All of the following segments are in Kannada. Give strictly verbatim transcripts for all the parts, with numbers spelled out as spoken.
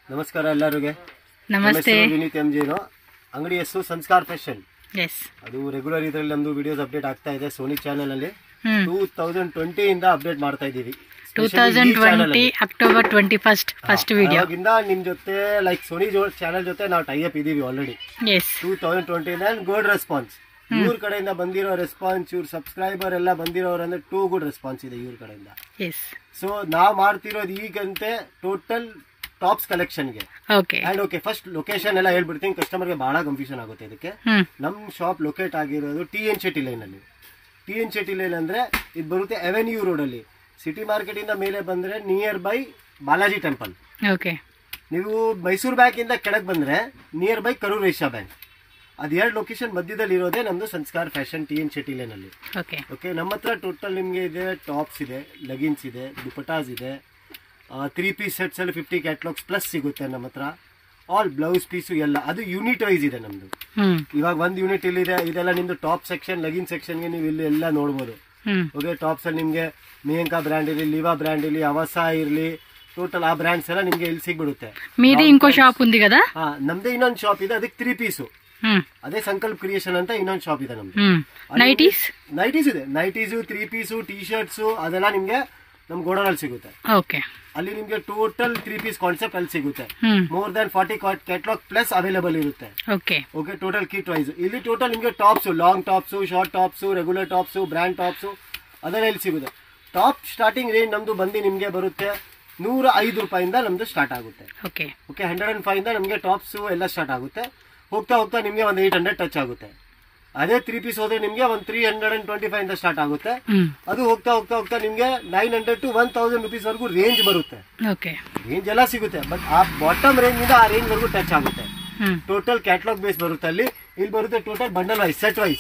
ನಮಸ್ಕಾರ ಎಲ್ಲರಿಗೆ. ನಮಸ್ತೆ. ವಿನೀತ್ ಎಂ ಜೇನು. ಅಂಗಡಿ ಹೆಸರು ಸಂಸ್ಕಾರ್ ಫ್ಯಾಷನ್. ಎಸ್, ಅದು ರೆಗ್ಯುಲರ್ ಇದರಲ್ಲಿ ನಮ್ದು ವಿಡಿಯೋಸ್ ಅಪ್ಡೇಟ್ ಆಗ್ತಾ ಇದೆ ಸೋನಿ ಚಾನೆಲ್ ಅಲ್ಲಿ. ಟೂ ತೌಸಂಡ್ ಟ್ವೆಂಟಿ ಇಂದ ಅಪ್ಡೇಟ್ ಮಾಡ್ತಾ ಇದೀವಿ. Two thousand twenty October twenty first first video. ಅವಾಗಿಂದ ನಿಮ್ ಜೊತೆ ಲೈಕ್ ಸೋನಿ ಚಾನೆಲ್ ಜೊತೆ ನಾವು ಟೈ ಅಪ್ ಇದೀವಿ already. Yes, two thousand twenty good response. ಇವ್ರ ಕಡೆಯಿಂದ ಬಂದಿರೋ ರೆಸ್ಪಾನ್ಸ್, ಇವ್ರ ಸಬ್ಸ್ಕ್ರೈಬರ್ ಎಲ್ಲ ಬಂದಿರೋರು ಅಂದ್ರೆ ಟೂ ಗುಡ್ ರೆಸ್ಪಾನ್ಸ್ ಇದೆ ಇವ್ರ ಕಡೆಯಿಂದ. ಎಸ್, ಸೊ ನಾವ್ ಮಾಡ್ತಿರೋದು ಈಗಂತೆ ಟೋಟಲ್ ಟಾಪ್ಸ್ ಕಲೆಕ್ಷನ್ ಗೆ. Okay and okay, first location ಎಲ್ಲ ಹೇಳ್ಬಿಡ್ತೀನಿ, ಕಸ್ಟಮರ್ ಗೆ ಬಹಳ ಕನ್ಫ್ಯೂಷನ್ ಆಗುತ್ತೆ ಇದಕ್ಕೆ. ನಮ್ ಶಾಪ್ ಲೊಕೇಟ್ ಆಗಿರೋದು ಟಿ ಎನ್ ಶೆಟ್ಟಿ ಲೈನ್ ಅಲ್ಲಿ. ಟಿ ಎನ್ ಶೆಟ್ಟಿ ಲೈನ್ ಅಂದ್ರೆ ಇದು ಬರುತ್ತೆ ಅವೆನ್ಯೂ ರೋಡ್ ಅಲ್ಲಿ. ಸಿಟಿ ಮಾರ್ಕೆಟ್ ಇಂದ ಮೇಲೆ ಬಂದ್ರೆ near by Balaji temple. Okay, ನೀವು ಮೈಸೂರು ಬ್ಯಾಂಕ್ ಇಂದ ಕೆಳಗೆ ಬಂದ್ರೆ near by Karur Vysya bank. ಅದ್ ಎರಡು ಲೊಕೇಶನ್ ಮಧ್ಯದಲ್ಲಿ ಇರೋದೇ ನಮ್ದು Sanskar fashion T N Shetty line ಅಲ್ಲಿ. ಓಕೆ ಓಕೆ, ನಮ್ಮ ಹತ್ರ ಟೋಟಲ್ ನಿಮ್ಗೆ ಇದೆ ಟಾಪ್ಸ್ ಇದೆ, ಲೆಗಿನ್ಸ್ ಇದೆ, ದುಪಟಾಸ್ ಇದೆ, ತ್ರೀ ಪೀಸ್ ಸೆಟ್ಸ್ ಅಲ್ಲಿ ಫಿಫ್ಟಿ ಕ್ಯಾಟ್ಲಾಗ್ಸ್ ಪ್ಲಸ್ ಸಿಗುತ್ತೆ ನಮ್ಮ ಹತ್ರ. ಆಲ್ ಬ್ಲೌಸ್ ಪೀಸು ಎಲ್ಲ ಅದು ಯೂನಿಟ್ ವೈಸ್ ಇದೆ ನಮ್ದು. ಇವಾಗ ಒಂದ್ ಯೂನಿಟ್ ಇಲ್ಲಿದೆ, ಇದೆಲ್ಲ ನಿಮ್ದು ಟಾಪ್ ಸೆಕ್ಷನ್, ಲೆಗಿನ್ ಸೆಕ್ಷನ್ ಗೆ ನೀವು ಇಲ್ಲಿ ಎಲ್ಲ ನೋಡ್ಬೋದು. ಓಕೆ, ಟಾಪ್ಸ್ ಅಲ್ಲಿ ನಿಮ್ಗೆ ಮೇಂಕಾ ಬ್ರ್ಯಾಂಡ್ ಇರಲಿ, ಲಿವಾ ಬ್ರ್ಯಾಂಡ್ ಇರಲಿ, ಅವಸಾ ಇರಲಿ, ಟೋಟಲ್ ಆ ಬ್ರ್ಯಾಂಡ್ಸ್ ಎಲ್ಲ ನಿಮ್ಗೆ ಇಲ್ಲಿ ಸಿಗ್ಬಿಡುತ್ತೆ. మీది ఇంకో షాప్ ఉంది కదా? ಹಾ, ನಮ್ದೇ ಇನ್ನೊಂದು ಶಾಪ್ ಇದೆ, ಅದಕ್ಕೆ ತ್ರೀ ಪೀಸು. ಅದೇ ಸಂಕಲ್ಪ ಕ್ರಿಯೇಷನ್ ಅಂತ ಇನ್ನೊಂದು ಶಾಪ್ ಇದೆ ನಮ್ದು. ನೈಟೀಸ್ ನೈಟೀಸ್ ಇದೆ, nighties, three piece, T shirts ಅದೆಲ್ಲ ನಿಮ್ಗೆ ನಮ್ ಗೋಡೌನ್ ಅಲ್ಲಿ ಸಿಗುತ್ತೆ. ಓಕೆ, ಅಲ್ಲಿ ನಿಮ್ಗೆ ಟೋಟಲ್ ತ್ರೀ ಪೀಸ್ ಕಾನ್ಸೆಪ್ಟ್ ಅಲ್ಲಿ ಸಿಗುತ್ತೆ. More than forty catalogue plus available ಇರುತ್ತೆ. Okay okay, total kit wise ಇಲ್ಲಿ ಟೋಟಲ್ ನಿಮ್ಗೆ tops, long tops, short tops, regular tops, brand tops ಅದೆಲ್ಲ ಇಲ್ಲಿ ಸಿಗುತ್ತೆ. ಟಾಪ್ ಸ್ಟಾರ್ಟಿಂಗ್ ರೇಂಜ್ ನಮ್ದು ಬಂದು ನಿಮ್ಗೆ ಬರುತ್ತೆ ನೂರ ಐದು ರೂಪಾಯಿಂದ ನಮ್ದು ಸ್ಟಾರ್ಟ್ ಆಗುತ್ತೆ. Okay okay, hundred and five ಇಂದ ನಮ್ಗೆ ಟಾಪ್ಸ್ ಎಲ್ಲ ಸ್ಟಾರ್ಟ್ ಆಗುತ್ತೆ. ಹೋಗ್ತಾ ಹೋಗ್ತಾ ನಿಮ್ಗೆ ಒಂದು ಏಟ್ ಹಂಡ್ರೆಡ್ ಟಚ್ ಆಗುತ್ತೆ. ಅದೇ ತ್ರೀ ಪೀಸ್ ಹೋದ್ರೆ ನಿಮ್ಗೆ ಒಂದು three hundred and twenty five ಇಂದ ಸ್ಟಾರ್ಟ್ ಆಗುತ್ತೆ. ಅದು ಹೋಗ್ತಾ ಹೋಗ್ತಾ ಹೋಗ್ತಾ ನಿಮ್ಗೆ nine hundred to one thousand rupees ವರೆಗೂ ರೇಂಜ್ ಬರುತ್ತೆ. ಓಕೆ, ರೇಂಜ್ ಎಲ್ಲ ಸಿಗುತ್ತೆ, ಬಟ್ ಆ ಬಾಟಮ್ ರೇಂಜ್ ಇಂದ ಆ ರೇಂಜ್ ವರೆಗೂ ಟಚ್ ಆಗುತ್ತೆ. ಟೋಟಲ್ ಕ್ಯಾಟ್ಲಾಗ್ ಬೇಸ್ ಬರುತ್ತೆ ಅಲ್ಲಿ. ಇಲ್ಲಿ ಬರುತ್ತೆ total bundle wise, set wise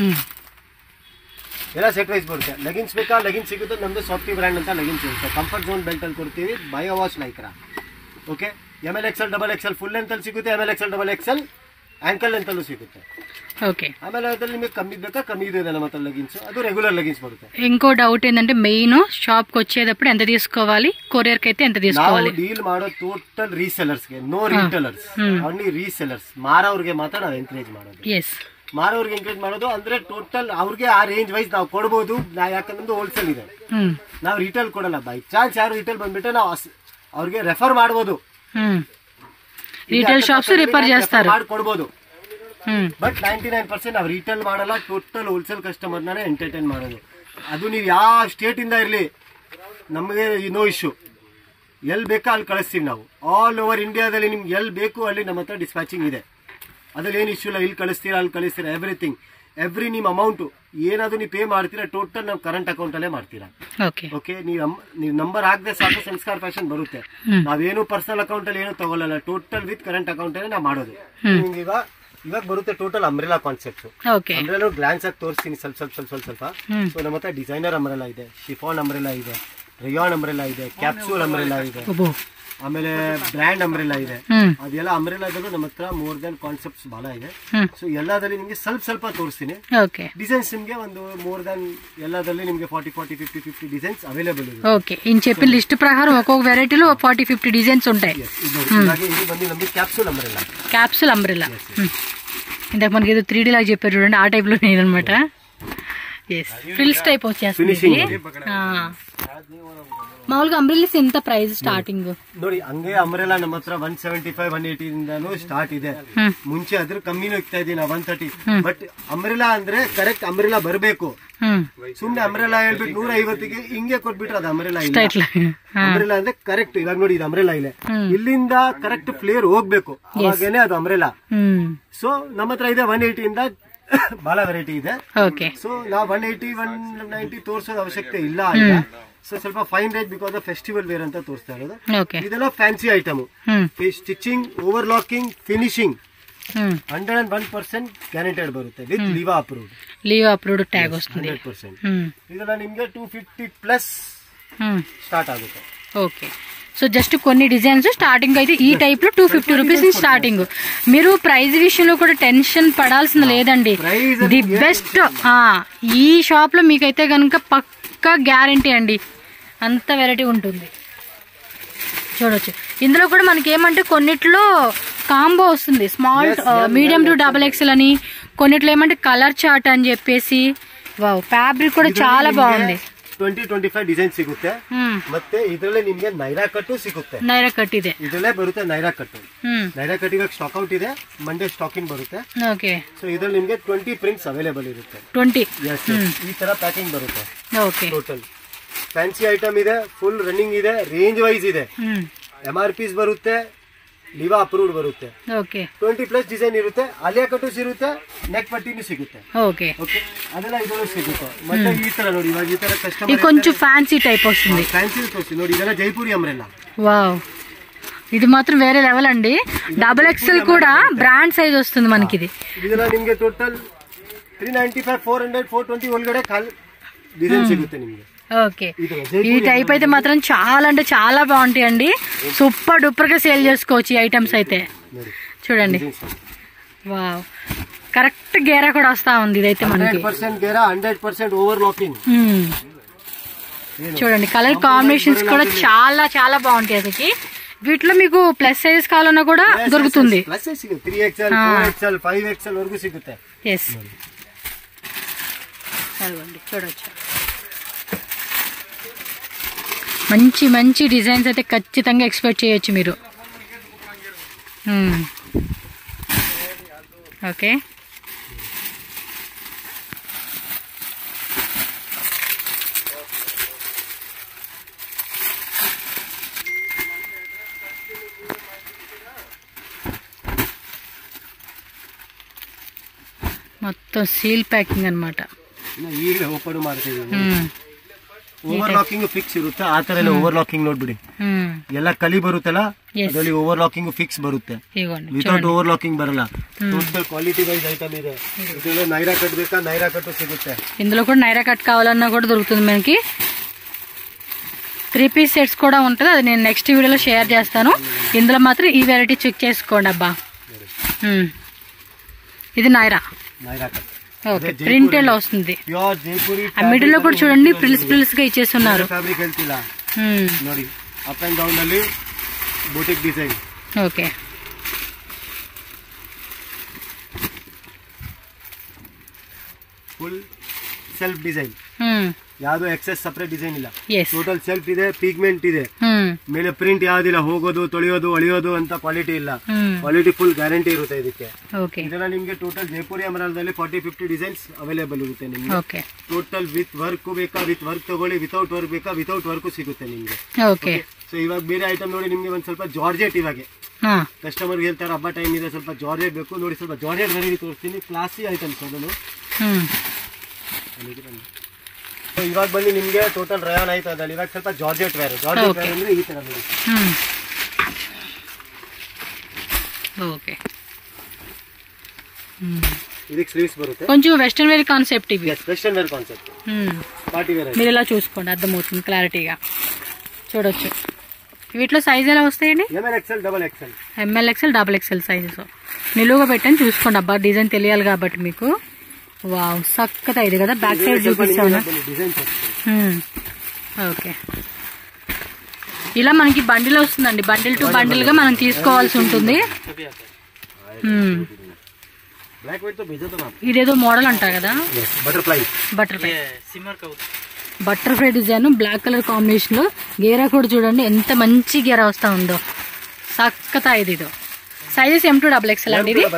ಎಲ್ಲ ಸೆಟ್ ವೈಸ್ ಬರುತ್ತೆ. ಲೆಗಿನ್ಸ್ ಬೇಕಾ ಲೆಗಿನ್ಸ್ ಸಿಗುತ್ತೆ. ನಮ್ದು ಸಾಫ್ಟಿ ಬ್ರ್ಯಾಂಡ್ ಅಂತ ಲೆಗಿನ್ಸ್ ಸಿಗುತ್ತೆ. ಕಂಫರ್ಟ್ ಝೋನ್ ಬೆಲ್ಟ್ ಅಲ್ಲಿ ಕೊಡ್ತೀವಿ, bio wash Lycra. Okay, M L XL, double XL full length ಅಲ್ಲಿ ಸಿಗುತ್ತೆ, M L XL, double XL ankle length ಅಲ್ಲೂ ಸಿಗುತ್ತೆ. ఓకే, ಆಮೇಲೆ ಅದ್ರಲ್ಲಿ ನಿಮಗೆ ಕಮ್ಮಿ ಬೇಕಾ ಕಮ್ಮಿ ಇದೆ ನಮ್ಮ ಹತ್ರ లెగిన్స్. ಅದು రెగ్యులర్ లెగిన్స్ బರುತ್ತೆ. ఇంకో డౌట్ ఏంటంటే మెయిన్ షాప్ కి వచ్చేటప్పుడు ఎంత తీసుకోవాలి, కొరియర్ కి అయితే ఎంత తీసుకోవాలి? ನಾವು ಡೀಲ್ ಮಾಡೋ ಟೋಟಲ್ ರೀಸೆಲ್ಲರ್ಸ್ ಗೆ, ನೋ ರಿಟೇಲರ್ಸ್, ಓನ್ಲಿ ರೀಸೆಲ್ಲರ್ಸ್. ಮಾರೋರ್ಗೆ ಮಾತ್ರ ನಾವು ಎಂಕರೇಜ್ ಮಾಡೋದು. ಎಸ್, ಮಾರೋರ್ಗೆ ಎಂಕರೇಜ್ ಮಾಡೋದು ಅಂದ್ರೆ ಟೋಟಲ್ ಅವ್ರಿಗೆ ಆ ರೇಂಜ್ ವೈಸ್ ನಾವು ಕೊಡಬಹುದು. ಯಾಕಂದ್ರೆ ಹೋಲ್ಸೇಲ್ ಇದೆ, ನಾವು ರಿಟೇಲ್ ಕೊಡಲ್ಲ. ಬೈ ಚಾನ್ಸ್ ಯಾರು ರಿಟೇಲ್ ಬಂದ್ಬಿಟ್ರೆ ನಾವು ಅವ್ರಿಗೆ ರೆಫರ್ ಮಾಡಬಹುದು. ರಿಟೇಲ್ ಶಾಪ್ಸ್ ರಿಫರ್ చేస్తారు, ಮಾಡ್ಕೊಡ್ಬೋದು. ಬಟ್ ನೈಂಟಿ ನೈನ್ ಪರ್ಸೆಂಟ್ ನಾವು ರಿಟೇಲ್ ಮಾಡಲ್ಲ, ಟೋಟಲ್ ಹೋಲ್ಸೇಲ್ ಕಸ್ಟಮರ್ ನಾನೇ ಎಂಟರ್ಟೈನ್ ಮಾಡೋದು. ಅದು ನೀವು ಯಾವ ಸ್ಟೇಟ್ ಇಂದ ಇರ್ಲಿ ನಮಗೆ ನೋ ಇಶ್ಯೂ. ಎಲ್ಲಿ ಬೇಕಾ ಅಲ್ಲಿ ಕಳಿಸ್ತೀವಿ ನಾವು. ಆಲ್ ಓವರ್ ಇಂಡಿಯಾದಲ್ಲಿ ನಿಮ್ಗೆ ಎಲ್ಲಿ ಬೇಕು ಅಲ್ಲಿ ನಮ್ಮ ಹತ್ರ ಡಿಸ್ಪ್ಯಾಚಿಂಗ್ ಇದೆ. ಅದ್ರಲ್ಲಿ ಏನು ಇಶ್ಯೂ ಇಲ್ಲ. ಇಲ್ಲಿ ಕಳಿಸ್ತೀರಾ ಅಲ್ಲಿ ಕಳಿಸ್ತೀರಾ, ಎವ್ರಿಥಿಂಗ್ ಎವ್ರಿ ನಿಮ್ ಅಮೌಂಟ್ ಏನಾದ್ರು ನೀವು ಪೇ ಮಾಡ್ತೀರಾ ಟೋಟಲ್ ನಾವು ಕರೆಂಟ್ ಅಕೌಂಟ್ ಅಲ್ಲೇ ಮಾಡ್ತೀರಾ. ಓಕೆ, ನೀವು ನೀವು ನಂಬರ್ ಹಾಕದೆ ಸಾಕು ಸಂಸ್ಕಾರ್ ಫ್ಯಾಷನ್ ಬರುತ್ತೆ. ನಾವೇನು ಪರ್ಸನಲ್ ಅಕೌಂಟ್ ಅಲ್ಲಿ ಏನು ತಗೊಳ್ಳಲ್ಲ, ಟೋಟಲ್ ವಿತ್ ಕರೆಂಟ್ ಅಕೌಂಟ್ ಅಲ್ಲೇ ನಾವು ಮಾಡೋದು. ಈಗ ಇವಾಗ ಬರುತ್ತೆ total umbrella concept. Umbrella glance ಆಗಿ ತೋರಿಸ್ತೀನಿ ಸ್ವಲ್ಪ ಸ್ವಲ್ಪ ಸ್ವಲ್ಪ ಸ್ವಲ್ಪ ಸ್ವಲ್ಪ. ಸೊ ನಮ್ಮ ಹತ್ರ ಡಿಸೈನರ್ ಅಂಬ್ರೆಲಾ ಇದೆ, ಶಿಫಾನ್ ಅಂಬ್ರೆಲಾ ಇದೆ, ರಿಯಾನ್ ಅಂಬ್ರೆಲಾ ಇದೆ, ಕ್ಯಾಪ್ಸೂಲ್ ಅಂಬ್ರೆಲಾ ಇದೆ, ಆಮೇಲೆ ಬ್ರ್ಯಾಂಡ್ ಅಂಬ್ರೆಲಾ ಇದೆ. ಅದೆಲ್ಲ ಅಂಬ್ರೆಲಾದಲ್ಲೂ ನಮ್ಮ ಹತ್ರ ಮೋರ್ ದನ್ ಕಾನ್ಸೆಪ್ಟ್ಸ್ ಬಹಳ ಇದೆ. ಸೊ ಎಲ್ಲದಲ್ಲಿ ನಿಮ್ಗೆ ಸ್ವಲ್ಪ ಸ್ವಲ್ಪ ತೋರಿಸ್ತೀನಿ. ಡಿಸೈನ್ಸ್ ನಿಮ್ಗೆ ಒಂದು ಮೋರ್ ದನ್ ಎಲ್ಲದಲ್ಲಿ ನಿಮ್ಗೆ forty forty fifty fifty designs available ಇದೆ. ఓకే, ఇన్ చెప్పిన లిస్ట్ ప్రకారం ఒక్కొక్క వెరైటీలో ఫార్టీ ఫిఫ్టీ డిజైన్స్ ఉంటాయి. ఇలాగే ఇది బండి నమ్మి క్యాప్సూల్ అంబ్రెలా. క్యాప్సూల్ అంబ్రెలా ఇందాక మనకి ఏదో త్రీ డి లాగా చెప్పారు చూడండి, ఆ టైప్ లో అనమాట. ఫిల్స్ టైప్ వచ్చేస్తుంది. మామూలుగా అంబ్రెల్లాస్ ఎంత ప్రైస్ స్టార్టింగ్ ನೋಡಿ? ಹಂಗೆ ಅಂಬ್ರೆಲಾ ನಮ್ಮ ಹತ್ರ one seventy five one eighty ಇಂದಾನು ಸ್ಟಾರ್ಟ್ ಇದೆ. ಮುಂಚೆ ಅದ್ರ ಕಮ್ಮಿನೂ ಇಕ್ತಾ ಇದೀನಿ ಒನ್ ತರ್ಟಿ. ಬಟ್ ಅಂಬ್ರೆಲಾ ಅಂದ್ರೆ ಕರೆಕ್ಟ್ ಅಂಬ್ರೆಲಾ ಬರಬೇಕು. ಸುಮ್ನೆ ಅಂಬ್ರೆಲಾ ಹೇಳ್ಬಿಟ್ಟು ನೂರ ಐವತ್ತಿಗೆ ಹಿಂಗೆ ಕೊಟ್ಬಿಟ್ರೆ ಅದು ಅಂಬ್ರೆಲಾ ಇಲ್ಲ. ಅಂಬ್ರೆಲಾ ಅಂದ್ರೆ ಕರೆಕ್ಟ್. ಇವಾಗ ನೋಡಿ ಇದು ಅಂಬ್ರೆಲಾ ಇಲ್ಲ, ಇಲ್ಲಿಂದ ಕರೆಕ್ಟ್ ಫ್ಲೇರ್ ಹೋಗ್ಬೇಕು, ಅವಾಗೇನೆ ಅದು ಅಂಬ್ರೆಲಾ. ಸೊ ನಮ್ಮ ಹತ್ರ ಇದೆ ಒನ್ ಏಟಿ ಇಂದ ಬಹಳ ವೆರೈಟಿ ಇದೆ. ಸೊ ನಾವು ಒನ್ ಏಟಿ ಒನ್ ನೈಂಟಿ ತೋರ್ಸೋದು ಅವಶ್ಯಕತೆ ಇಲ್ಲ. ಸೊ ಸ್ವಲ್ಪ fine range because festival wear ಅಂತ ತೋರಿಸ್ತಾ ಇರೋದು. ಇದೆಲ್ಲ fancy item, stitching, over locking, finishing hundred and one percent guaranteed ಬರುತ್ತೆ with Liva approved. Liva approved tag ವస్తుంది. ಹಂಡ್ರೆಡ್ ಪರ್ಸೆಂಟ್ ಇದೆಲ್ಲ ನಿಮ್ಗೆ ಟೂ ಫಿಫ್ಟಿ ಪ್ಲಸ್ ಸ್ಟಾರ್ಟ್ ಆಗುತ್ತೆ. ఓకే, సో జస్ట్ కొన్ని డిజైన్స్ స్టార్టింగ్ అయితే ఈ టైప్ లో టూ ఫిఫ్టీ రూపీస్ స్టార్టింగ్. మీరు ప్రైస్ విషయంలో కూడా టెన్షన్ పడాల్సిన లేదండి. The best. ఈ షాప్ లో మీకైతే కనుక పక్కా గ్యారంటీ అండి, అంత వెరైటీ ఉంటుంది. చూడొచ్చు. ఇందులో కూడా మనకి ఏమంటే కొన్నిట్లో కాంబో వస్తుంది, small medium to double XL అని, కొన్నిట్లో ఏమంటే కలర్ చార్ట్ అని చెప్పేసి. వావ్, ఫ్యాబ్రిక్ కూడా చాలా బాగుంది. ಟ್ವೆಂಟಿ ಟ್ವೆಂಟಿ ಫೈವ್ ಡಿಸೈನ್ ಸಿಗುತ್ತೆ. ಮತ್ತೆ ಇದರಲ್ಲೇ ನಿಮ್ಗೆ ನೈರಾ ಕಟ್ಟು ಸಿಗುತ್ತೆ. ನೈರಾ ಕಟ್ ಇದೆ, ಇದರಲ್ಲೇ ಬರುತ್ತೆ ನೈರಾ ಕಟ್ಟು. ನೈರಾ ಕಟ್ ಇವಾಗ ಸ್ಟಾಕ್ ಔಟ್ ಇದೆ, ಮಂಡೇ ಸ್ಟಾಕಿಂಗ್ ಬರುತ್ತೆ. ಓಕೆ, ಸೊ ಇದರಲ್ಲಿ ನಿಮ್ಗೆ ಟ್ವೆಂಟಿ ಪ್ರಿಂಟ್ಸ್ ಅವೈಲೇಬಲ್ ಇರುತ್ತೆ. ಟ್ವೆಂಟಿ ಈ ತರ ಪ್ಯಾಕಿಂಗ್ ಬರುತ್ತೆ. ಓಕೆ, ಟೋಟಲ್ ಫ್ಯಾನ್ಸಿ ಐಟಮ್ ಇದೆ, ಫುಲ್ ರನ್ನಿಂಗ್ ಇದೆ, ರೇಂಜ್ ವೈಸ್ ಇದೆ. ಎಂ ಆರ್ ಪಿಸ್ ಬರುತ್ತೆ, ಲಿವಾ ಅಪ್ರೂವ್ಡ್ ಬರುತ್ತೆ. ಓಕೆ, ಟ್ವೆಂಟಿ ಪ್ಲಸ್ ಡಿಸೈನ್ ಇರುತ್ತೆ, ಆಲಿಯಾ ಕಟ್ಟು ಸಿಗುತ್ತೆ, ನೆಕ್ ಪಟ್ಟಿನೂ ಸಿಗುತ್ತೆ. ಓಕೆ ಓಕೆ, ಅದೆಲ್ಲ ಇದರಲ್ಲೂ ಸಿಗುತ್ತೆ. ಮತ್ತೆ ಈ ತರ ನೋಡಿ, ಇವಾಗ ಈ ತರ ಕಸ್ಟಮರ್ కొంచెం ఫ్యాన్సీ టైప్ వస్తుంది. ఫ్యాన్సీ ತೋರಿಸಿ ನೋಡಿ, ಇದೆಲ್ಲ ಜೈಪುರಿ ಅಂಬ್ರೆಲ್ಲಾ. వావ్, ఇది మాత్రం వేరే లెవెల్ అండి. డబుల్ ఎక్స్ఎల్ కూడా బ్రాండ్ సైజ్ వస్తుంది మనకి. ఇది ಇದೆಲ್ಲ ನಿಮಗೆ total three ninety five four hundred four twenty ಒಳಗಡೆ ಕಾಲ್ ಡಿಸೈನ್ ಸಿಗುತ್ತೆ ನಿಮಗೆ. ఓకే, ఈ టైప్ అయితే మాత్రం చాలా అంటే చాలా బాగుంటాయి అండి. సూపర్ డూపర్ గా సేల్ చేసుకోవచ్చు ఈ ఐటమ్స్ అయితే. చూడండి, వావ్, కరెక్ట్ గేరా కూడా వస్తా ఉంది ఇదైతే మనకి. చూడండి, కలర్ కాంబినేషన్స్ కూడా చాలా చాలా బాగుంటాయి అసలు. వీటిలో మీకు ప్లస్ సైజ్ కావాలన్నా కూడా దొరుకుతుంది. ఎస్, చూడొచ్చు. మంచి మంచి డిజైన్స్ అయితే ఖచ్చితంగా ఎక్స్పెక్ట్ చేయొచ్చు మీరు. ఓకే, మొత్తం సీల్ ప్యాకింగ్ అన్నమాట. ಈಗ ಓಪನ್ ಮಾಡ್ತೀವಿ. ಓವರ್ ಲಾಕಿಂಗ್ ಫಿಕ್ಸ್ ಇರುತ್ತೆ, ಆ ತರ ಎಲ್ಲ ಓವರ್ ಲಾಕಿಂಗ್ ನೋಡ್ಬಿಡಿ. ಎಲ್ಲ ಕಲಿ ಬರುತ್ತಲ್ಲ, ಅದರಲ್ಲಿ ಓವರ್ ಲಾಕಿಂಗ್ ಫಿಕ್ಸ್ ಬರುತ್ತೆ, ವಿತೌಟ್ ಓವರ್ ಲಾಕಿಂಗ್ ಬರಲ್ಲ. ಟೋಟಲ್ ಕ್ವಾಲಿಟಿ ವೈಸ್ ಐಟಮ್ ಇದೆ. ಇದರಲ್ಲಿ ನೈರಾ ಕಟ್ ಬೇಕಾ, ನೈರಾ ಕಟ್ಟು ಸಿಗುತ್ತೆ. ఇందులో కూడా నైరా కట్ కావాలన్నా కూడా దొరుకుతుంది మనకి. త్రీ పీస్ సెట్స్ కూడా ఉంటుంది, అది నేను నెక్స్ట్ వీడియోలో షేర్ చేస్తాను. ఇందులో మాత్రం ఈ వెరైటీ చెక్ చేసుకోండి అబ్బా. ఇది Naira Naira cut, okay, printed లో వస్తుంది. ఆ మిడిల్ లో కూడా చూడండి, ప్రిల్స్ ప్రిల్స్ గా ఇచ్చేస్తున్నారు. ಫ್ಯಾಬ್ರಿಕ್ ಹೇಳ್ತಿಲ್ಲ ನೋಡಿ, ಅಪ್ ಅಂಡ್ ಡೌನ್ ಅಲ್ಲಿ boutique design. Okay, full self design, ಯಾವ್ದು ಎಕ್ಸೆಸ್ ಸಪರೇಟ್ ಡಿಸೈನ್ ಇಲ್ಲ. Yes. ಟೋಟಲ್ ಸೆಲ್ಫ್ ಇದೆ, ಪಿಗ್ಮೆಂಟ್ ಇದೆ, ಮೇಲೆ ಪ್ರಿಂಟ್ ಯಾವ್ದಿಲ್ಲ, ಹೋಗೋದು ತೊಳೆಯೋದು ಅಳಿಯೋದು ಅಂತ ಕ್ವಾಲಿಟಿ ಇಲ್ಲ. ಕ್ವಾಲಿಟಿ ಫುಲ್ ಗ್ಯಾರಂಟಿ ಇರುತ್ತೆ ಇದಕ್ಕೆ. ಓಕೆ, ಇದನ್ನ ನಿಮ್ಗೆ ಟೋಟಲ್ ಜೈಪುರಿ ಅಮರಾಲ್ದಲ್ಲಿ ಫಾರ್ಟಿ ಫಿಫ್ಟಿ ಡಿಸೈನ್ಸ್ ಅವೈಲೇಬಲ್ ಇರುತ್ತೆ ನಿಮ್ಗೆ. ಓಕೆ, ಟೋಟಲ್ ವಿತ್ ವರ್ಕ್ ಬೇಕಾ, ವಿತ್ ವರ್ಕ್ ತಗೊಳ್ಳಿ, ವಿತೌಟ್ ವರ್ಕ್ ಬೇಕಾ, ವಿತೌಟ್ ವರ್ಕ್ ಸಿಗುತ್ತೆ ನಿಮ್ಗೆ. ಓಕೆ, ಸೊ ಇವಾಗ ಬೇರೆ ಐಟಮ್ ನೋಡಿ, ನಿಮ್ಗೆ ಒಂದ್ ಸ್ವಲ್ಪ ಜಾರ್ಜೆಟ್, ಇವಾಗ ಕಸ್ಟಮರ್ ಹೇಳ್ತಾರೆ ಹಬ್ಬ ಟೈಮ್ ಇದೆ ಸ್ವಲ್ಪ ಜಾರ್ಜೆಟ್ ಬೇಕು ನೋಡಿ, ಸ್ವಲ್ಪ ಜಾರ್ಜೆಟ್ ವೆರೈಟಿ ತೋರಿಸ್ತೀನಿ. ಕ್ಲಾಸಿ ಐಟಮ್ಸ್ ಅದನ್ನು. ಇವಾಗ ಬನ್ನಿ ನಿಮ್ಗೆ ಟೋಟಲ್ ರಯಾನ್ ಆಯ್ತು ಅದ್ರಲ್ಲಿ. ಇವಾಗ ಸ್ವಲ್ಪ ಜಾರ್ಜೆಟ್ ವೇರ್, ಜಾರ್ಜೆಟ್ ವೇರ್ ಅಂದ್ರೆ ಈ ತರ ನೋಡಿ. ఓకే, ಇದಕ್ಕೆ ಸ್ಲೀವ್ಸ್ ಬರುತ್ತೆ. కొంచెం వెస్టర్న్ వేర్ కాన్సెప్ట్ ఇవి. Western wear concept, party wear. మీరు ఇలా చూసుకోండి, అర్థమవుతుంది క్లారిటీగా. చూడొచ్చు. వీటిలో సైజ్ ఎలా వస్తాయండి? M L XL double XL. M L XL double XL sizes నిలువుగా పెట్టని చూసుకోండి అబ్బా, డిజైన్ తెలియాలి కాబట్టి మీకు. వావ్, సక్కత ఇది కదా, బ్యాక్ సైడ్ చూపిస్తాను. ఓకే, ఇలా మనకి బండిల్ వస్తుందండి, బండిల్ టు బండిల్ గా మనం తీసుకోవాల్సి ఉంటుంది. ఇదేదో మోడల్ అంటారు కదా, butterfly. Butterfly butterfly design black colour combination లో. గేరా కూడా చూడండి ఎంత మంచి గేరా వస్తా ఉందో, సక్కత ఇది. ఇదో sizes M to double XL అండి. ఇది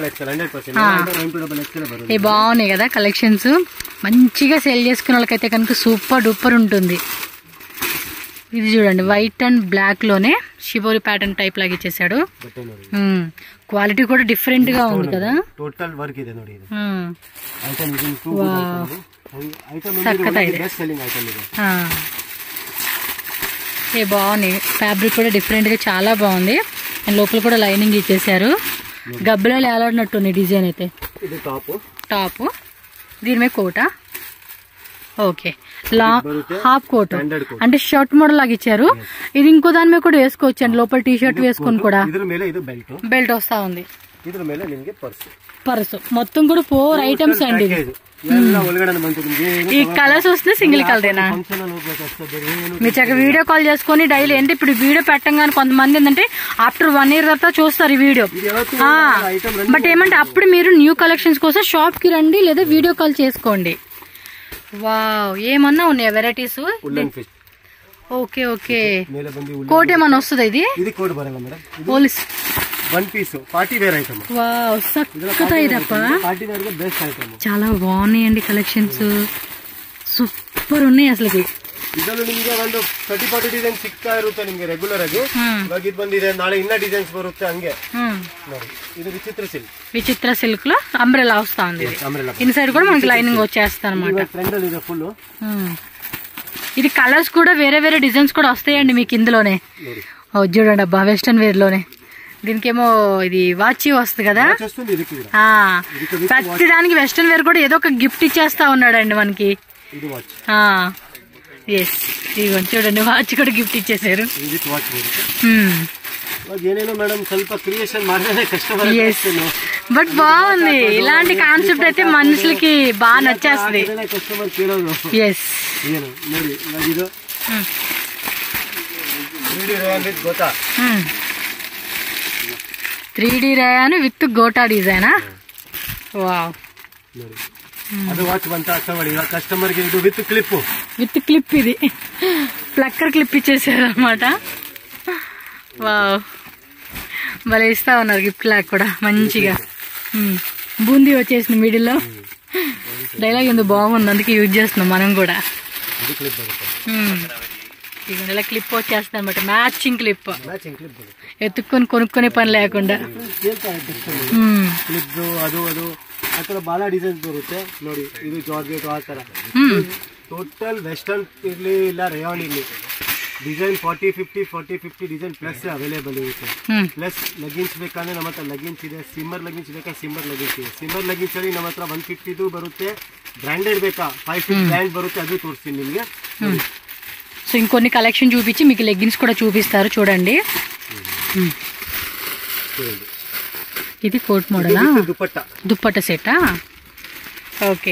ఇది బాగున్నాయి కదా కలెక్షన్స్, మంచిగా సేల్ చేసుకునే వాళ్ళకైతే కనుక సూపర్ డూపర్ ఉంటుంది. ఇది చూడండి, వైట్ అండ్ బ్లాక్ లోనే షిబోరి ప్యాటర్న్ టైప్ లాగా ఇచ్చేసాడు. క్వాలిటీ కూడా డిఫరెంట్ గా ఉంది కదా. టోటల్ వర్క్ ಇದೆ ನೋಡಿ. సక్కత ఇది. ఏ బాగున్నాయి, ఫ్యాబ్రిక్ కూడా డిఫరెంట్ గా చాలా బాగుంది. లోపల కూడా లైనింగ్ ఇచ్చేసారు. గబ్బిలాలు ఏలాడినట్టుంది డిజైన్ అయితే. ఇది టాప్, టాప్ దీని మీద కోట. ఓకే, లాంగ్ హాఫ్ కోట్ అంటే షర్ట్ మోడల్ లాగా ఇచ్చారు. ఇది ఇంకో దాని మీద కూడా వేసుకోవచ్చు అండి, లోపల టీ షర్ట్ వేసుకుని కూడా. బెల్ట్ వస్తా ఉంది. ಇದ್ರ ಮೇಲೆ ನಿಮ್ಗೆ ಪರ್ಸ್ పర్సు మొత్తం కూడా ఫోర్ ఐటమ్స్ అండి ఇవి. ಎಲ್ಲ ಒಳಗಡೆ ಬಂತು ನಿಮ್ಗೆ ఈ కలర్స్ వస్తే సింగిల్ కలరేనా ಫಂಕ್ಷನ್ ಅಲ್ಲಿ ಹೋಗ್ಬೇಕಾಗ್ತದೆ ಏನು మీరు చక్కగా వీడియో కాల్ చేసుకొని డైలీ అంటే ఇప్పుడు వీడియో పెట్టంగానే కొంతమంది ఏంటంటే ఆఫ్టర్ వన్ ఇయర్ తర్వాత చూస్తారు ఈ వీడియో. బట్ ఏమంటే అప్పుడు మీరు న్యూ కలెక్షన్స్ కోసం షాప్ కి రండి లేదా వీడియో కాల్ చేసుకోండి. వావ్ ఏమన్నా ఉన్నాయా వెరైటీస్? ఓకే ఓకే ಮೇಲೆ ಬಂದು కోట్ ఏమన్నా వస్తుందా ఇది? ఇది కోట్ ಬರಲ್ಲ madam, police one piece party wear item. Wow సక్కత ఇదప్ప, పార్టీ వేర్ గా బెస్ట్ ఐటమ్. చాలా బాగున్నాయండి కలెక్షన్స్, సూపర్ ఉన్నాయి అసలుకి. ಇದರಲ್ಲಿ ನಿಮ್ಗೆ ಒಂದು ಥರ್ಟಿ ಫಾರ್ಟಿ ಡಿಸೈನ್ ಸಿಗ್ತಾ ಇರುತ್ತೆ ನಿಮ್ಗೆ ರೆಗ್ಯುಲರ್ ಆಗಿ. ಇವಾಗ ಇದು ಬಂದಿದೆ, ನಾಳೆ ಇನ್ನ ಡಿಸೈನ್ಸ್ ಬರುತ್ತೆ ಹಂಗೆ ನೋಡಿ. ఇది విచిత్ర సిల్క్, విచిత్ర సిల్క్ లో అంబ్రెలా వస్తా ఉంది. ఇన్ సైడ్ కూడా మనకి లైనింగ్ వచ్చేస్తా అనమాట. ట్రెండ్ ಇದೆ ఫుల్. ఇది కలర్స్ కూడా వేరే వేరే డిజైన్స్ కూడా వస్తాయండి మీకు ఇందులోనే. ఓ చూడండి అబ్బా, వెస్టర్న్ వేర్ లోనే. దీనికేమో ఇది వాచ్ వస్తుంది కదా, ప్రతి దానికి వెస్టర్న్ వేర్ కూడా ఏదో ఒక గిఫ్ట్ ఇచ్చేస్తా ఉన్నాడండి మనకి. ఎస్ ఇదిగో చూడండి, వాచ్ కూడా గిఫ్ట్ ఇచ్చేసారు. ಏನೇನೋ ಮೇಡಮ್ ಸ್ವಲ್ಪ ಕ್ರಿಯೇಷನ್ ಮಾಡಿದ್ರೆ ಕಸ್ಟಮರ್. బట్ బాగుంది, ఇలాంటి కాన్సెప్ట్ అయితే మనుషులకి బాగా నచ్చేస్తుంది. కస్టమర్ ಕೇಳೋದು. ఎస్ ಏನು ನೋಡಿ, ಇದು గోటా త్రీ డి రేయాన్ విత్ గోటా డిజైనా. వావ్ ಅದು ವಾಚ್ ಬಂತ ತಗೊಳ್ಳಿ. ಇವಾಗ కస్టమర్ ಗೆ ಇದು విత్ క్లిప్, విత్ క్లిప్, ఇది ప్లక్కర్ క్లిప్ ఇచ్చేసారు అనమాట. వావ్ భలే ఇస్తా ఉన్నారు గిఫ్ట్ లాగా కూడా మంచిగా. బూందీ వచ్చేసింది మిడిల్లో. డైలాగ్ ఎందుకు బాగుంది, అందుకే యూజ్ చేస్తున్నాం మనం కూడా. ఇలా క్లిప్ వచ్చేస్తుంది అనమాట, మ్యాచింగ్ క్లిప్. ఎత్తుక్కొని కొనుక్కునే పని లేకుండా. ಕ್ಲಿಪ್ ಅದು ಅದು ಆ ತರ ಬಹಳ ಡಿಸೈನ್ಸ್ ಬರುತ್ತೆ ನೋಡಿ. ಇದು ಜಾರ್ಜೆಟ್ ಆ ತರ ಟೋಟಲ್ ವೆಸ್ಟರ್ನ್ ಇರ್ಲಿ ಇಲ್ಲ ರೇಯಾನ್ ಇರ್ಲಿ, design forty fifty forty fifty design plus available ಇರುತ್ತೆ. ಪ್ಲಸ್ ಲಗಿನ್ಸ್ ಬೇಕಂದ್ರೆ ನಮ್ಮ ಹತ್ರ ಲಗಿನ್ಸ್ ಇದೆ. ಸಿಮ್ಮರ್ ಲಗಿನ್ಸ್ ಬೇಕಾ ಸಿಮ್ಮರ್ ಲಗಿನ್ಸ್ ಇದೆ. ಸಿಮ್ಮರ್ ಲಗಿನ್ಸ್ ಅಲ್ಲಿ ನಮ್ಮ ಹತ್ರ ಒನ್ ಫಿಫ್ಟಿದು ಬರುತ್ತೆ. ಬ್ರಾಂಡೆಡ್ ಬೇಕಾ ಫೈವ್ ಫಿಫ್ಟಿ ಬ್ರ್ಯಾಂಡ್ ಬರುತ್ತೆ, ಅದು ತೋರಿಸ್ತೀನಿ ನಿಮ್ಗೆ. సో ఇంకొన్ని కలెక్షన్ చూపించి మీకు లెగ్గిన్స్ కూడా చూపిస్తారు చూడండి. ఇది కోట్ మోడలా, దుపట్టా దుప్పట్ట సెట్టా? ఓకే.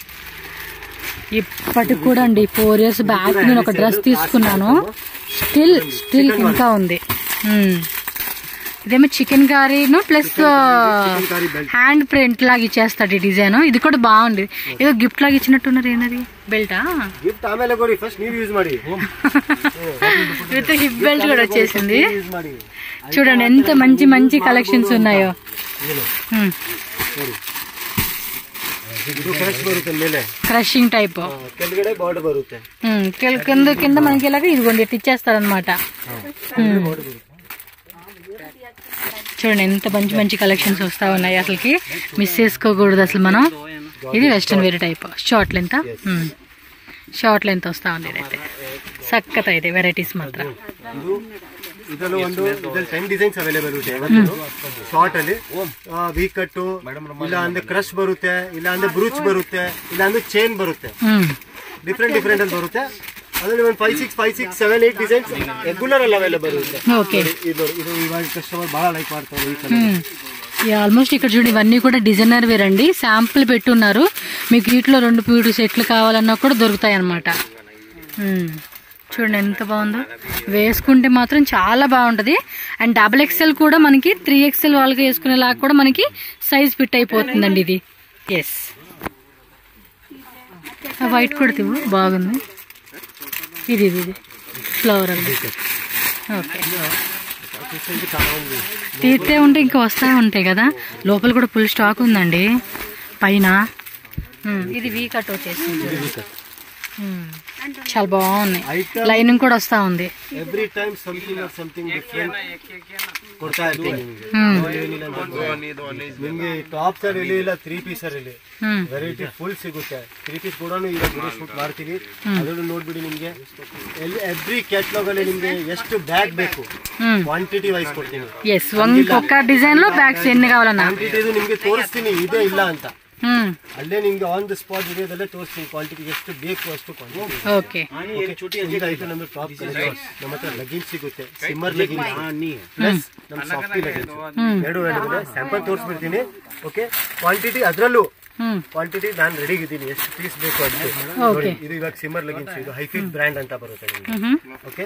ఇప్పటికి కూడా అండి ఫోర్ ఇయర్స్ బ్యాక్ నేను ఒక డ్రెస్ తీసుకున్నాను, స్టిల్ స్టిల్ ఇంకా ఉంది. ఇదేమో చికెన్ కర్రీను ప్లస్ హ్యాండ్ ప్రింట్ లాగా ఇచ్చేస్తాడు ఈ డిజైన్. ఇది కూడా బాగుంది, ఏదో గిఫ్ట్ లాగా ఇచ్చినట్టున్నారు. ఏంటది? బెల్టా? విత్ హిప్ బెల్ట్ కూడా వచ్చేసింది. చూడండి ఎంత మంచి మంచి కలెక్షన్స్ ఉన్నాయో. క్రషింగ్ టైప్ కింద కింద మనకి ఇలాగ ఇదిగోండి ఇచ్చేస్తారనమాట. చూడండి ఎంత మంచి మంచి కలెక్షన్స్ వస్తా ఉన్నాయి, అసలుకి మిస్ చేసుకోకూడదు అసలు మనం. ఇది western wear type, short length short length వస్తా ఉంది. ఇదైతే సక్కత ಇದೆ ವೆರೈಟೀಸ್ ಮಾತ್ರ. ಇದರಲ್ಲಿ ಒಂದು ಇದರಲ್ಲಿ ಟೆನ್ ಡಿಸೈನ್ಸ್ ಅವೈಲೇಬಲ್ ಇದೆ. ಶಾರ್ಟ್ ಅಲ್ಲಿ ವಿ ಕಟ್, ಇಲ್ಲ ಅಂದ್ರೆ ಕ್ರಶ್ ಬರುತ್ತೆ, ಇಲ್ಲ ಅಂದ್ರೆ ಬ್ರೂಚ್ ಬರುತ್ತೆ, ಇಲ್ಲ ಅಂದ್ರೆ ಚೈನ್ ಬರುತ್ತೆ. ಡಿಫ್ರೆಂಟ್ ಡಿಫ್ರೆಂಟ್ ಅಲ್ಲಿ ಬರುತ್ತೆ. ಅದರಲ್ಲಿ ಒಂದು five six five six seven eight designs regular ಅಲ್ಲಿ ಅವೈಲೇಬಲ್ ಇರುತ್ತೆ. ಇದು ಇದು ಇವಾಗ ಕಸ್ಟಮರ್ ಬಹಳ ಲೈಕ್ ಮಾಡ್ತಾರೆ ಈ ಕಲರ್. ఆల్మోస్ట్ ఇక్కడ చూడండి ఇవన్నీ కూడా డిజైనర్ వేర్ అండి, శాంపుల్ పెట్టున్నారు. మీకు వీటిలో రెండు పీటు సెట్లు కావాలన్నా కూడా దొరుకుతాయి అన్నమాట. చూడండి ఎంత బాగుందో, వేసుకుంటే మాత్రం చాలా బాగుంటది. అండ్ డబుల్ ఎక్స్ఎల్ కూడా మనకి త్రీ ఎక్స్ఎల్ వాళ్ళకి వేసుకునేలాగా కూడా మనకి సైజ్ ఫిట్ అయిపోతుందండి ఇది. ఎస్ వైట్ కూడా తివ్వు బాగుంది. ఇది ఇది ఇది ఫ్లవర్ అండి. ఓకే తీస్తే ఉంటే ఇంకా వస్తూ ఉంటాయి కదా. లోపల కూడా ఫుల్ స్టాక్ ఉందండి పైన. ఇది వీ కట్ వచ్చేసింది, చాలా బాగున్నాయి. లైనింగ్ కూడా వస్తా ఉంది. Every time something or something different ಕೊಡ್ತಾ ಇರ್ತೀನಿ ನಿಮ್ಗೆ ಟಾಪ್ಸ್ ಅಲ್ಲಿ ಇಲ್ಲ ತ್ರೀ ಪೀಸ್ ಅಲ್ಲಿ ವೆರೈಟಿ ಫುಲ್ ಸಿಗುತ್ತೆ. ತ್ರೀ ಪೀಸ್ ಕೂಡ ಇವಾಗ ಶೂಟ್ ಮಾಡ್ತೀವಿ, ಅದನ್ನು ನೋಡ್ಬಿಡಿ. ನಿಮ್ಗೆ ಎವ್ರಿ ಕ್ಯಾಟ್ಲಾಗ್ ಅಲ್ಲಿ ನಿಮ್ಗೆ ಎಷ್ಟು ಬ್ಯಾಗ್ ಬೇಕು ಕ್ವಾಂಟಿಟಿ ವೈಸ್ ಕೊಡ್ತೀನಿ. ಎಸ್, ಒಕ್ಕ ಡಿಸೈನ್ లో బ్యాగ్స్ ఎన్ని కావాలన్నా ಕ್ವಾಂಟಿಟಿ ನಿಮ್ಗೆ ತೋರಿಸ್ತೀನಿ, ಇದೇ ಇಲ್ಲ ಅಂತ. ಅಲ್ಲೇ ನಿಮ್ಗೆ ಆನ್ ದ ಸ್ಪಾಟ್ ವಿಡಿಯೋದಲ್ಲೇ ತೋರಿಸ್ತೀನಿ ಕ್ವಾಲಿಟಿ ಎಷ್ಟು ಬೇಕು ಅಷ್ಟು ಕ್ವಾಲಿಟಿ. ಓಕೆ ಈಗ ಐತೆ ನಮ್ದು ಟಾಪ್ ಕಲೆಕ್ಷನ್. ನಮ್ಮ ಹತ್ರ ಲಗಿನ್ಸ್ ಸಿಗುತ್ತೆ, ಸಿಮ್ಮರ್ ಲಗಿನ್ಸ್ ಪ್ಲಸ್ ನಮ್ಮ ಸಾಫ್ಟಿ ಲಗಿನ್ಸ್ ಎರಡು ಎರಡು ಸ್ಯಾಂಪಲ್ ತೋರಿಸ್ಬಿಡ್ತೀನಿ. ಓಕೆ ಕ್ವಾಂಟಿಟಿ ಅದರಲ್ಲೂ ಕ್ವಾಂಟಿಟಿ ನಾನು ರೆಡಿ ಇದ್ದೀನಿ ಎಷ್ಟು ಪೀಸ್ ಬೇಕು ಅಂತ ನೋಡಿ. ಇದು ಇವಾಗ ಸಿಮ್ಮರ್ ಲಗಿನ್ಸ್, ಇದು ಹೈಫಿಟ್ ಬ್ರ್ಯಾಂಡ್ ಅಂತ ಬರುತ್ತೆ ನಿಮಗೆ. ಓಕೆ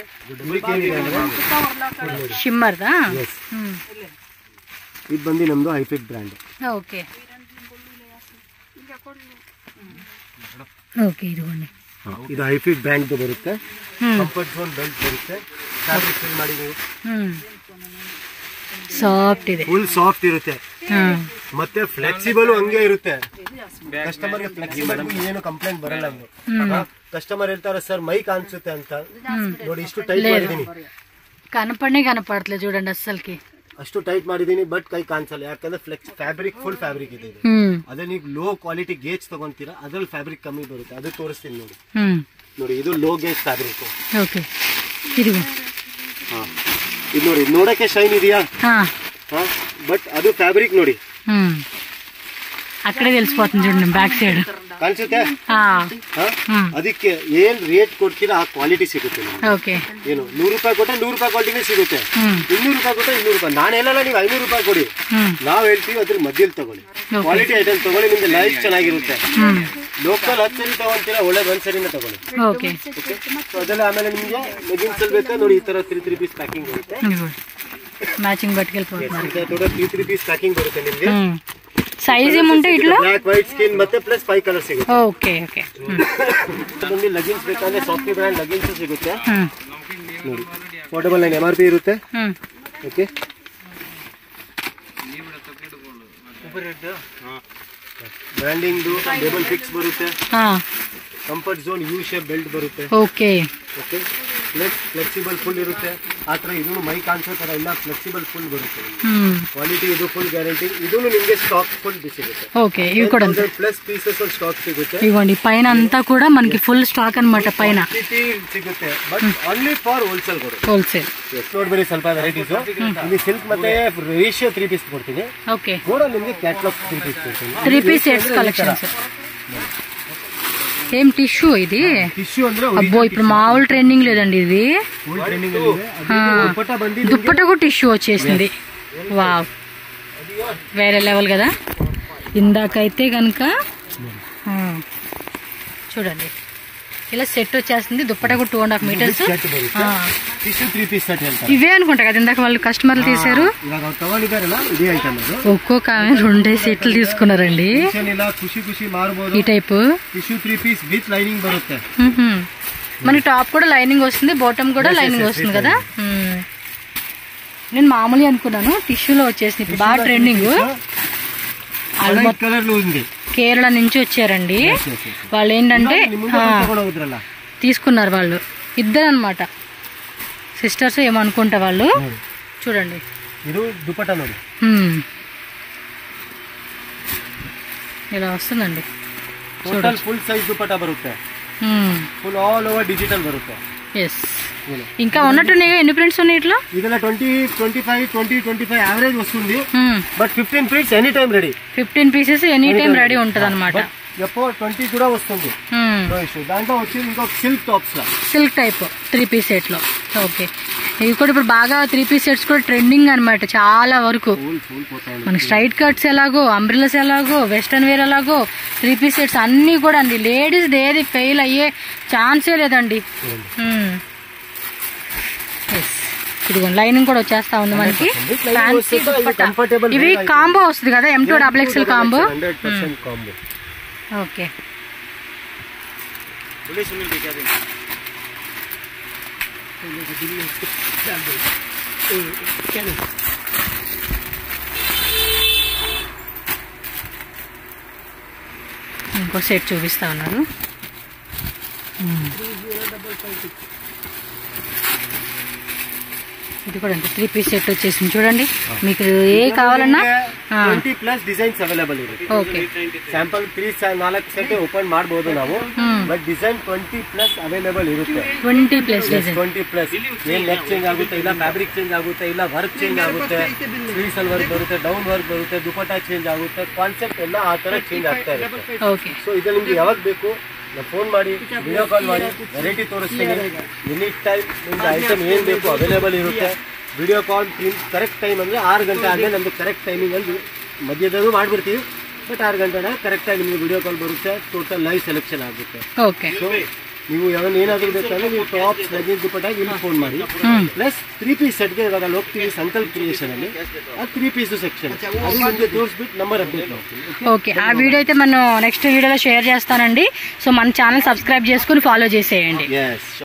ಶಿಮ್ಮರ್ದಾ? ಇದು ಬಂದು ನಮ್ದು ಹೈಫಿಟ್ ಬ್ರ್ಯಾಂಡ್. ಓಕೆ ಓಕೆ ಇದು ಇದು ಹೈಫಿಟ್ ಬ್ರ್ಯಾಂಡ್ ಬರುತ್ತೆ. ಕಂಫರ್ಟ್ ಝೋನ್ ಬೆಲ್ಟ್ ಬರುತ್ತೆ. ಫ್ಯಾಬ್ರಿಕ್ ಫಿಲ್ ಮಾಡಿ ನೀವು ಸಾಫ್ಟ್ ಇದೆ, ಫುಲ್ ಸಾಫ್ಟ್ ಇರುತ್ತೆ ಮತ್ತೆ ಫ್ಲೆಕ್ಸಿಬಲ್ ಹಂಗೆ ಇರುತ್ತೆ. ಕಸ್ಟಮರ್ಗೆ ಫ್ಲೆಕ್ಸಿಬಲ್ ಏನು ಕಂಪ್ಲೇಂಟ್ ಬರಲ್ಲ. ಕಸ್ಟಮರ್ ಹೇಳ್ತಾರೆ ಸರ್ ಮೈ ಕಾಣಿಸುತ್ತೆ ಅಂತ, ನೋಡಿ ಇಷ್ಟು ಟೈಟ್ ಮಾಡಿದೀನಿ, కనపడనే కనపడట్లేదు చూడండి అస్సలకి. ಅಷ್ಟು ಟೈಟ್ ಮಾಡಿದೀನಿ ಬಟ್ ಕೈ ಕಾಣಿಸಲ್ಲ, ಯಾಕಂದ್ರೆ ಫ್ಲೆಕ್ಸ್ ಫ್ಯಾಬ್ರಿಕ್ ಫುಲ್ ಫ್ಯಾಬ್ರಿಕ್ ಇದೆ. ಅದೇ ನೀವು ಲೋ ಕ್ವಾಲಿಟಿ ಗೇಜ್ ತಗೊಂತೀರಾ ಅದ್ರಲ್ಲಿ ಫ್ಯಾಬ್ರಿಕ್ ಕಮ್ಮಿ ಬರುತ್ತೆ, ಅದು ತೋರಿಸ್ತೀನಿ ನೋಡಿ. ನೋಡಿ ಇದು ಲೋ ಗೇಜ್ ಫ್ಯಾಬ್ರಿಕ್. ಓಕೆ ಇದು ಇದು ನೋಡಿ ನೋಡಕ್ಕೆ ಶೈನ್ ಇದೆಯಾ, ಬಟ್ ಅದು ಫ್ಯಾಬ್ರಿಕ್ ನೋಡಿ అక్కడే తెలిసిపోతుంది చూడండి బ్యాక్ సైడ్ ಕಾಣಿಸುತ್ತೆ. ಅದಕ್ಕೆ ಏನ್ ರೇಟ್ ಕೊಡ್ತೀರಾ ಆ ಕ್ವಾಲಿಟಿ ಸಿಗುತ್ತೆ. ಓಕೆ ಏನು ನೂರು ರೂಪಾಯಿ ಕೊಟ್ಟರೆ ನೂರು ರೂಪಾಯಿ ಕ್ವಾಲಿಟಿನೇ ಸಿಗುತ್ತೆ, ಇನ್ನೂರು ರೂಪಾಯಿ ಕೊಟ್ಟರೆ ಇನ್ನೂರು ರೂಪಾಯಿ. ನಾನು ಹೇಳಲ್ಲ ನೀವು ಐನೂರು ರೂಪಾಯಿ ಕೊಡಿ, ನಾವ್ ಹೇಳ್ತೀವಿ ಅದ್ರ ಮಧ್ಯದಲ್ಲಿ ತಗೊಳ್ಳಿ, ಕ್ವಾಲಿಟಿ ಐಟಮ್ ತಗೊಳ್ಳಿ, ನಿಮ್ಗೆ ಲೈಫ್ ಚೆನ್ನಾಗಿರುತ್ತೆ. ಲೋಕಲ್ ಹತ್ತು ಸರಿ ತಗೊಂತೀರಾ ಒಳ್ಳೆ ಒಂದ್ ಸರಿನ ತಗೊಳ್ಳಿ. ಓಕೆ ಸೊ ಅದೆಲ್ಲ ಆಮೇಲೆ ನಿಮ್ಗೆ ಲೆಗಿನ್ಸ್ ಅಲ್ಲಿ ಬೇಕಾ ನೋಡಿ ಈ ತರ ತ್ರೀ ತ್ರೀ ಪೀಸ್ ಪ್ಯಾಕಿಂಗ್ ಬರುತ್ತೆ. ಮ್ಯಾಚಿಂಗ್ ಬಟ್ಟೆಗೆ ತ್ರೀ ತ್ರೀ ಪೀಸ್ ಪ್ಯಾಕಿಂಗ್ ಬರುತ್ತೆ ನಿಮ್ಗೆ. ಸೈಜ್ ಏಮುಂಟೆ ಇಟ್ಲು ಬ್ಲಾಕ್ ವೈಟ್ ಸ್ಕಿನ್ ಮತ್ತೆ ಪ್ಲಸ್ ಫೈವ್ ಕಲರ್ ಸಿಗುತ್ತೆ. ಓಕೆ ಓಕೆ ಬಂದು ಲಗಿನ್ಸ್ ಬೇಕಂದ್ರೆ ಸಾಫ್ಟಿ ಬ್ರ್ಯಾಂಡ್ ಲಗಿನ್ಸ್ ಸಿಗುತ್ತೆ ನೋಡಿ. Portable line M R P ಇರುತ್ತೆ. ಓಕೆ ಬ್ರ್ಯಾಂಡಿಂಗ್ ಡಬಲ್ ಫಿಕ್ಸ್ ಬರುತ್ತೆ. Comfort zone U shape belt ಬರುತ್ತೆ. Okay okay plus flexible full ಇರುತ್ತೆ. ಆ ಥರ ಇದನ್ನು ಮೈ ಕಾಣಿಸೋ ಥರ ಇಲ್ಲ, ಫ್ಲೆಕ್ಸಿಬಲ್ ಫುಲ್ ಬರುತ್ತೆ. ಕ್ವಾಲಿಟಿ ಇದು ಫುಲ್ ಗ್ಯಾರಂಟಿ. ಇದು ನಿಮಗೆ ಸ್ಟಾಕ್ ಫುಲ್ ಸಿಗುತ್ತೆ. ఓకే ఇవి కూడా ప్లస్ పీసెస్ స్టాక్ సిಗುತ್ತೆ. ఇవ్వండి పైన అంతా కూడా మనకి ఫుల్ స్టాక్ అన్నమాట. పైన ಸಿಗುತ್ತೆ ಬಟ್ ಓನ್ಲಿ ಫಾರ್ ಹೋಲ್ಸೇಲ್ ಕೊಡು. ಹೋಲ್ಸೇಲ್ ನೋಡ್ಬೇಡಿ ಸ್ವಲ್ಪ ವೆರೈಟೀಸ್. ಇಲ್ಲಿ ಸಿಲ್ಕ್ ಮತ್ತೆ ರೇಷಿಯೋ ತ್ರೀ ಪೀಸ್ ಕೊಡ್ತೀನಿ. ಓಕೆ ನೋಡೋ ನಿಮಗೆ ಕ್ಯಾಟ್ಲಾಗ್ ತ್ರೀ ಪೀಸ್ ಕೊಡ್ತೀನಿ. Three piece sets collections. ఏం టిష్యూ ఇది? టిష్యూ ಅಂದ್ರೆ అబ్బో ఇప్పుడు మామూలు ట్రెండింగ్ లేదండి ఇది. ట్రెండింగ్ దుప్పట కూడా టిష్యూ వచ్చేసింది. వావ్ వేరే లెవెల్ కదా. ఇందాకైతే కనుక చూడండి ఇలా సెట్ వచ్చేస్తుంది. దుప్పట కూడా టూ అండ్ హాఫ్ మీటర్స్. ఇవే అనుకుంటా కదా ఇందాక వాళ్ళు కస్టమర్లు తీసారు. ఒక్కొక్క ఆమె రెండే సెట్లు తీసుకున్నారండి ఈ టైప్. మనకి టాప్ కూడా లైనింగ్ వస్తుంది, బాటమ్ కూడా లైనింగ్ వస్తుంది కదా. నేను మామూలుగా అనుకున్నాను టిష్యూలో వచ్చేసింది. ఇప్పుడు బాగా ట్రెండింగ్. కేరళ నుంచి వచ్చారండి వాళ్ళు. ఏంటంటే తీసుకున్నారు వాళ్ళు ఇద్దరు అనమాట, సిస్టర్స్ ఏమనుకుంటా వాళ్ళు. చూడండి ఇలా వస్తుందండి. ಫುಲ್ ಸೈಜ್ ದುಪಟ್ಟ ಬರುತ್ತೆ, ಫುಲ್ ಆಲ್ ಓವರ್ ಡಿಜಿಟಲ್ ಬರುತ್ತೆ. ఎస్ ఇంకా ఉన్నట్టున్నాయి. ఎన్ని ప్రింట్స్ ఉన్నాయి ఇట్లా? ಇದೆಲ್ಲ twenty twenty five twenty twenty five average వస్తుంది. But fifteen piece any time ready. Fifteen pieces any time ready ఉంటది అనమాట. ఎప్పుడు ట్వంటీ కూడా వస్తుంది. దాంట్లో వచ్చి ఇంకొక సిల్క్ టాప్స్ లా silk type three piece set లో. ఓకే ఇవి కూడా ఇప్పుడు బాగా త్రీ పీస్ సెట్స్ కూడా ట్రెండింగ్ అనమాట చాలా వరకు. మనకి స్ట్రైట్ కట్స్ ఎలాగో, అంబ్రిల్లాస్ ఎలాగో, వెస్టర్న్ వేర్ ఎలాగో, త్రీ పీస్ సెట్స్ అన్ని కూడా అండి. లేడీస్ ఏది ఫెయిల్ అయ్యే ఛాన్సే లేదండి. ఇదిగోండి లైనింగ్ కూడా వచ్చేస్తా ఉంది మనకి. ఇవి కాంబో వస్తుంది కదా, M two double XL combo. Okay ఇంకో సెట్ చూపిస్తా ఉన్నారు. ఇది కూడా త్రీ పీస్ సెట్ వచ్చేసింది చూడండి. మీకు ఏ కావాలన్నా ಟ್ವೆಂಟಿ ಪ್ಲಸ್ ಡಿಸೈನ್ಸ್ ಅವೈಲೇಬಲ್ ಇದೆ. ಓಕೆ, ಸ್ಯಾಂಪಲ್ ತ್ರೀ ನಾಲ್ಕು ಸೆಟ್ ಓಪನ್ ಮಾಡಬಹುದು ನಾವು, but design twenty plus available ಇರುತ್ತೆ. Twenty plus design twenty plus ಏನ್ ನೆಕ್ ಚೇಂಜ್ ಆಗುತ್ತೆ, ಇಲ್ಲ ಫ್ಯಾಬ್ರಿಕ್ ಚೇಂಜ್ ಆಗುತ್ತೆ, ಇಲ್ಲ ವರ್ಕ್ ಚೇಂಜ್ ಆಗುತ್ತೆ, ಸ್ಲೀವ್ಸ್ ಅಲ್ಲಿ ವರ್ಕ್ ಬರುತ್ತೆ, ಡೌನ್ ವರ್ಕ್ ಬರುತ್ತೆ, ದುಪಟ್ಟಾ ಚೇಂಜ್ ಆಗುತ್ತೆ, ಕಾನ್ಸೆಪ್ಟ್ ಎಲ್ಲ ಆ ತರ ಚೇಂಜ್ ಆಗ್ತಾ ಇರುತ್ತೆ. ಓಕೆ, ಸೊ ಇದು ನಿಮ್ಗೆ ಯಾವಾಗ ಬೇಕು ಫೋನ್ ಮಾಡಿ, ವಿಡಿಯೋ ಕಾಲ್ ಮಾಡಿ, ವೆರೈಟಿ ತೋರಿಸ್ತೀನಿ. ಎನಿ ಟೈಮ್ ನಿಮ್ಗೆ ಐಟಮ್ ಏನ್ ಬೇಕು ಅವೈಲೇಬಲ್ ಇರುತ್ತೆ. ವಿಡಿಯೋ ಕಾಲ್ ಕರೆಕ್ಟ್ ಟೈಮ್ ಅಂದ್ರೆ ಆರು ಗಂಟೆ ಆದ್ಮೇಲೆ ನಮ್ದು ಕರೆಕ್ಟ್ ಟೈಮಿಂಗ್ ಅಲ್ಲಿ ಮಧ್ಯದಲ್ಲೂ ಮಾಡ್ಬಿಡ್ತೀವಿ, ಬಟ್ ಆರು ಗಂಟೆ ಕರೆಕ್ಟ್ ಆಗಿ ನಿಮ್ಗೆ ವಿಡಿಯೋ ಕಾಲ್ ಬರುತ್ತೆ, ಟೋಟಲ್ ಲೈವ್ ಸೆಲೆಕ್ಷನ್ ಆಗುತ್ತೆ. ಓಕೆ, ಸೊ ನೀವು ಯಾವನ್ ಏನಾದ್ರು ಬೇಕಂದ್ರೆ ನೀವು ಟಾಪ್ ಲಗೇಜ್ ದುಪಟ್ಟಾಗಿ ಇಲ್ಲಿ ಫೋನ್ ಮಾಡಿ. ಪ್ಲಸ್ ತ್ರೀ ಪೀಸ್ ಸೆಟ್ಗೆ ಇವಾಗ ಅಲ್ಲಿ ಹೋಗ್ತೀವಿ ಸಂಕಲ್ಪ ಕ್ರಿಯೇಷನ್ ಅಲ್ಲಿ, ಆ ತ್ರೀ ಪೀಸ್ ಸೆಕ್ಷನ್ ಅದು ನಿಮಗೆ ತೋರಿಸ್ಬಿಟ್ಟು ನಂಬರ್ అప్డేట్ అవుతుంది. ఓకే, ఆ వీడియో అయితే మనం నెక్స్ట్ వీడియోలో షేర్ చేస్తానండి. సో మన ఛానల్ సబ్స్క్రైబ్ చేసుకుని ఫాలో చేసేయండి. yes